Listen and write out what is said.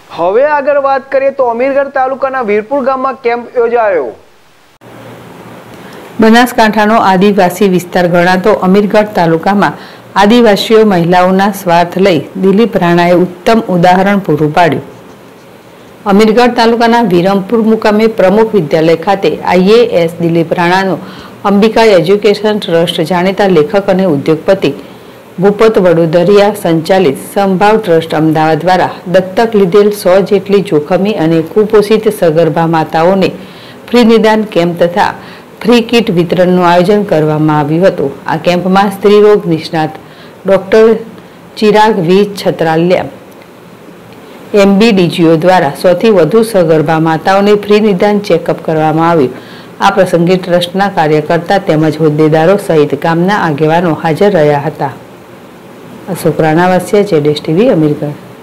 હવે આગળ વાત કરીએ તો અમીરગઢ તાલુકાના વીરપુર ગામમાં કેમ્પ યોજાયો। બનાસકાંઠાનો આદિવાસી વિસ્તાર ગણાતો અમીરગઢ તાલુકામાં આદિવાસીઓ મહિલાઓના સ્વાર્થ લઈ દિલીપ રાણાએ ઉત્તમ ઉદાહરણ પૂરું પાડ્યું। અમીરગઢ તાલુકાના વિરમપુર મુકામે પ્રમુખ વિદ્યાલય ખાતે IAS દિલીપ રાણાનો અંબિકા એજ્યુકેશન ટ્રસ્ટ જાણીતા લેખક અને ઉદ્યોગપતિ ભૂપત વડોદરિયા સંચાલિત સંભાવ ટ્રસ્ટ અમદાવાદ દ્વારા દત્તક લીધેલ 100 જેટલી જોખમી અને કુપોષિત સગર્ભા માતાઓને ફ્રી નિદાન કેમ્પ તથા ફ્રી કીટ વિતરણનું આયોજન કરવામાં આવ્યું હતું। આ કેમ્પમાં સ્ત્રી રોગ નિષ્ણાત doctor Chirag V Chhatraliya MBDGO દ્વારા 100 થી વધુ સગર્ભા માતાઓને ફ્રી નિદાન ચેકઅપ કરવામાં આવ્યું। આ પ્રસંગે ટ્રસ્ટના કાર્યકર્તા તેમજ હોદ્દેદારો સહિત ગામના આગેવાનો હાજર રહ્યા હતા। અશોક રાણાવાસિયા, ZSTV, અમીરગઢ।